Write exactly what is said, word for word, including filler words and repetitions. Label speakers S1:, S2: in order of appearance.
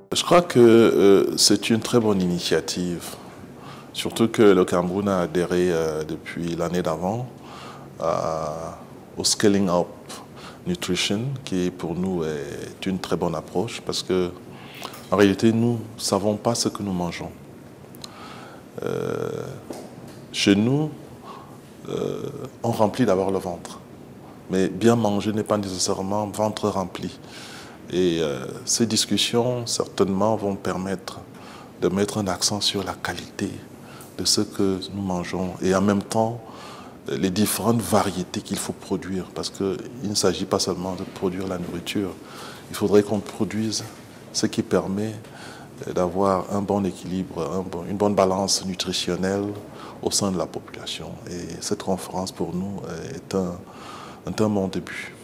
S1: Je crois que euh, c'est une très bonne initiative, surtout que le Cameroun a adhéré euh, depuis l'année d'avant au Scaling Up Nutrition, qui pour nous est une très bonne approche parce que en réalité nous ne savons pas ce que nous mangeons. Euh, chez nous, euh, on remplit d'abord le ventre, mais bien manger n'est pas nécessairement ventre rempli. Et euh, ces discussions, certainement, vont permettre de mettre un accent sur la qualité de ce que nous mangeons et en même temps, les différentes variétés qu'il faut produire. Parce qu'il ne s'agit pas seulement de produire la nourriture. Il faudrait qu'on produise ce qui permet d'avoir un bon équilibre, un bon, une bonne balance nutritionnelle au sein de la population. Et cette conférence, pour nous, est un, est un bon début.